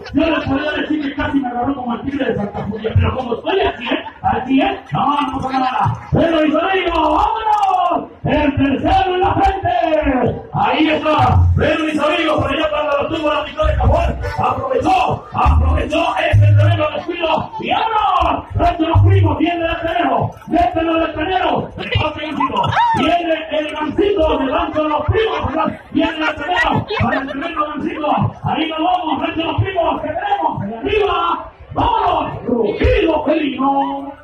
Yo les podría decir que casi me agarró como el tigre de Santa Julia, pero como estoy aquí, no pasa nada. Pero y vámonos, el tercero en la frente. Ahí está, pero mis amigos, por allá cuando lo tuvo la mitad de Cajón, aprovechó ese tremendo descuido, y vámonos, frente a los primos, viene el tenero, viene el gancito, delante de los primos, viene el tenero, para el tremendo gancito, ahí nos vamos, frente a los primos, que tenemos, allá arriba, vámonos, rugido felino.